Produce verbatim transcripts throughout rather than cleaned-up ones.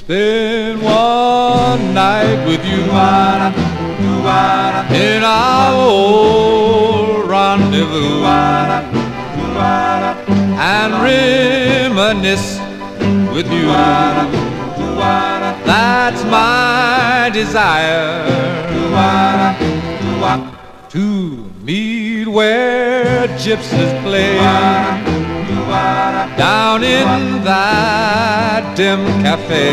spend one night with you in our old rendezvous and reminisce with you. That's my desire, to meet where gypsies play down in that dim cafe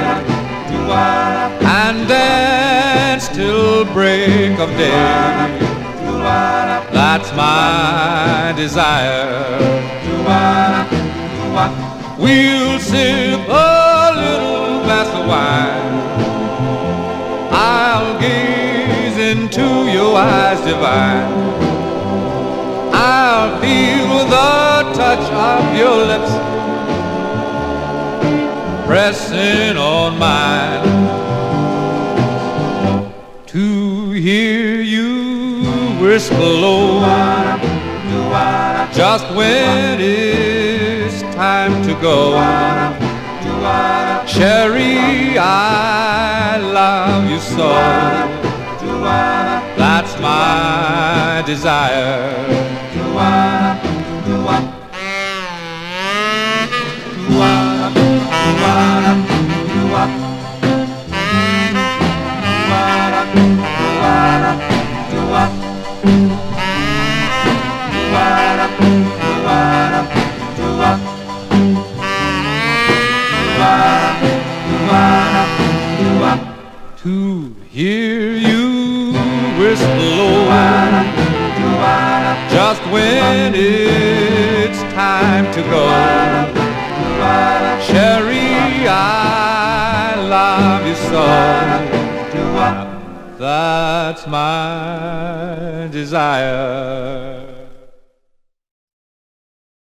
and dance till break of day. That's my desire. We'll sip a little glass of wine. I'll gaze into your eyes divine. I'll feel the touch of your lips pressing on mine. To hear you whisper low just when it's time to go. Cherry, I love you so. That's my desire. To hear you whistle low just when it's time to go. Cherry, I love you so. That's my desire.